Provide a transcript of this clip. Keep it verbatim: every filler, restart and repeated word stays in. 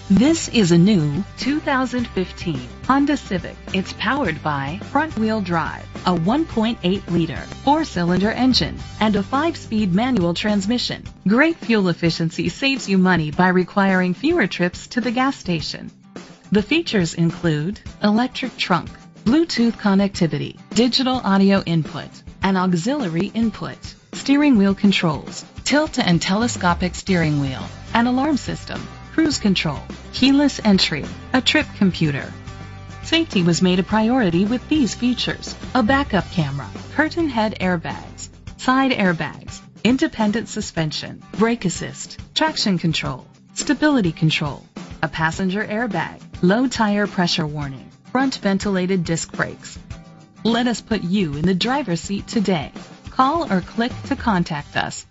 This is a new two thousand fifteen Honda Civic. It's powered by front-wheel drive, a one point eight liter four-cylinder engine, and a five-speed manual transmission. Great fuel efficiency saves you money by requiring fewer trips to the gas station. The features include electric trunk, Bluetooth connectivity, digital audio input, an auxiliary input, steering wheel controls, tilt and telescopic steering wheel, an alarm system, cruise control, keyless entry, a trip computer. Safety was made a priority with these features: a backup camera, curtain head airbags, side airbags, independent suspension, brake assist, traction control, stability control, a passenger airbag, low tire pressure warning, front ventilated disc brakes. Let us put you in the driver's seat today. Call or click to contact us.